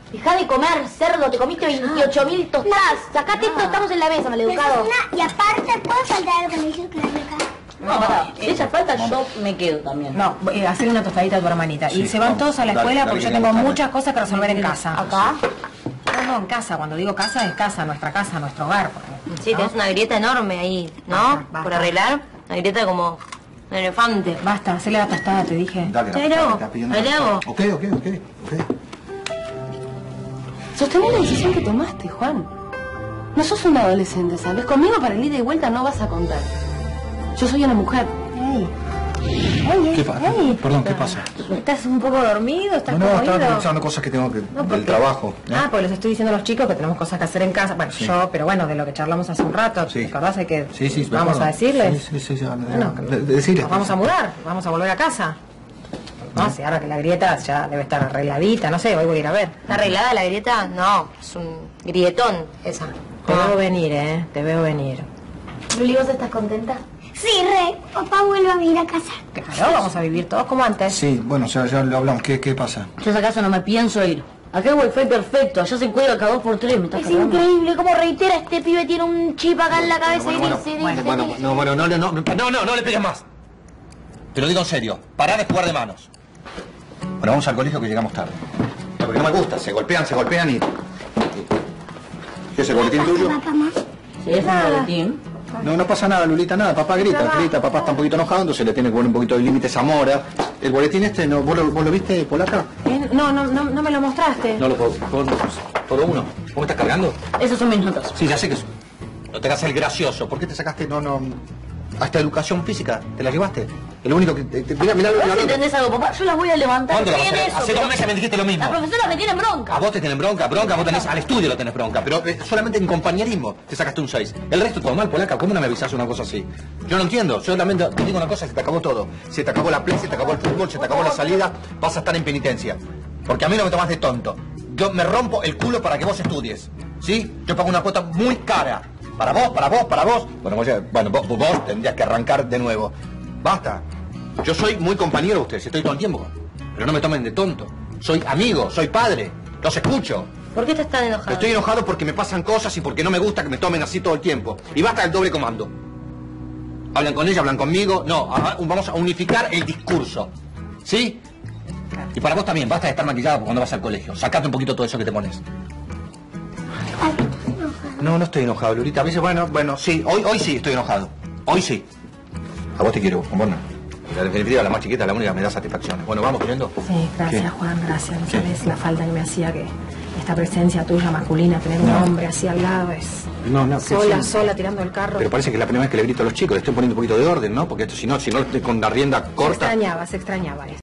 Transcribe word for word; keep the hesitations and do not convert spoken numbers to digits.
Dejá de comer, cerdo, te comiste veintiocho mil tostadas. Sacate esto, estamos en la mesa, maleducado. Y aparte, ¿puedo faltar algo que me dice que la acá? No, pará, si ella falta, yo me quedo también. No, eh, hacer una tostadita a tu hermanita. Sí, y se van vamos, todos a la dale, escuela dale, porque yo que tengo tenemos muchas tarde. cosas que resolver en casa. ¿Acá? No, no, en casa. Cuando digo casa, es casa, nuestra casa, nuestro hogar. Porque, Sí, ¿no? tenés una grieta enorme ahí, ¿no? Basta, basta. Por arreglar. Una grieta como un elefante. Basta, hacele la tostada, te dije. Dale, Ahí la le hago, está pidiendo ahí la le hago. tostada. Ok, ok, ok, ok. Sostené la decisión que tomaste, Juan. No sos un adolescente, ¿sabes? Conmigo para el ida y vuelta no vas a contar. Yo soy una mujer. ¿Qué pasa? Perdón, ¿qué pasa? ¿Estás un poco dormido? ¿Estás No, no, como estaba ido? pensando cosas que tengo que... No, ¿por del qué? trabajo. ¿eh? Ah, pues les estoy diciendo a los chicos que tenemos cosas que hacer en casa. Bueno, Sí. yo, pero bueno, de lo que charlamos hace un rato. Sí. ¿Te acordás de que Sí, sí, me vamos acuerdo. a decirles? Sí, sí, sí, sí, Bueno, que de- de- decirles. nos vamos a mudar, vamos a volver a casa. No, si ahora que la grieta ya debe estar arregladita, no sé, hoy voy a ir a ver. ¿Está arreglada la grieta? No, es un grietón esa. Te veo venir, ¿eh? Te veo venir. Luli, ¿vos estás contenta? Sí, re. Papá vuelve a venir a casa. Claro, vamos a vivir todos como antes. Sí, bueno, ya, ya lo hablamos. ¿Qué, qué pasa? Yo a esa casa no me pienso ir. Acá el wifi perfecto, allá se cuelga cada dos por tres, me está Es cargando. increíble cómo reitera este pibe tiene un chip acá en la cabeza Bueno, y bueno, dice, bueno, dice, bueno, dice. no, bueno, no, no, no, no, no, no le pegues más. Te lo digo en serio. Pará de jugar de manos. Bueno, vamos al colegio que llegamos tarde. No, porque no me gusta. Se golpean, se golpean y... ¿Qué es el boletín tuyo? Papá, mamá. Sí, es un boletín. No, no pasa nada, Lulita, nada. Papá grita, grita. Papá está un poquito enojado, entonces le tiene que poner un poquito de límite Zamora. El boletín este, no, ¿vos, lo, ¿vos lo viste, Polaca? ¿Eh? No, no, no, no me lo mostraste. No lo puedo. ¿Por, por uno? ¿Vos me estás cargando? Esos son mis notas. Sí, ya sé que es... No te hagas el gracioso. ¿Por qué te sacaste, no, no... a esta educación física? ¿Te la llevaste? Es lo único que... Te, te, mirá, mirá, ¿Vos mirá, mirá. entendés algo, papá? Yo las voy a levantar. ¿Cuándo la vas a Bien hacer? eso, Hace pero dos meses me dijiste lo mismo. La profesora me tiene bronca. A vos te tienen bronca, bronca, vos tenés, al estudio lo tenés bronca, pero eh, solamente en compañerismo te sacaste un seis. El resto todo mal, Polaca, ¿cómo no me avisás una cosa así? Yo no entiendo, yo solamente te digo una cosa, se te acabó todo. Se te acabó la play, se te acabó el fútbol, se te acabó la salida, vas a estar en penitencia. Porque a mí no me tomás de tonto. Yo me rompo el culo para que vos estudies, ¿sí? Yo pago una cuota muy cara. Para vos, para vos, para vos. Bueno, vos, ya- bueno, vos, vos tendrías que arrancar de nuevo. Basta. Yo soy muy compañero de ustedes, estoy todo el tiempo. Pero no me tomen de tonto. Soy amigo, soy padre. Los escucho. ¿Por qué estás tan enojado? Estoy enojado porque me pasan cosas y porque no me gusta que me tomen así todo el tiempo. Y basta del doble comando. Hablan con ella, hablan conmigo. No, a- vamos a unificar el discurso. ¿Sí? Y para vos también, basta de estar maquillada cuando vas al colegio. Sacate un poquito todo eso que te pones. No, no estoy enojado, Lurita. A veces, bueno, bueno, sí, hoy, hoy sí estoy enojado. Hoy sí. A vos te quiero, vos no. En definitiva, la más chiquita, la única que me da satisfacciones. Bueno, vamos, yendo. Sí, gracias, ¿Qué? Juan, gracias. No ¿Qué? sabes la falta que me hacía que esta presencia tuya masculina, tener un No. hombre así al lado, es No, no, que sola, sí. sola, tirando el carro. Pero parece que es la primera vez que le grito a los chicos. Le estoy poniendo un poquito de orden, ¿no? Porque esto, si no, si no, con la rienda Se corta... extrañaba, se extrañaba esto.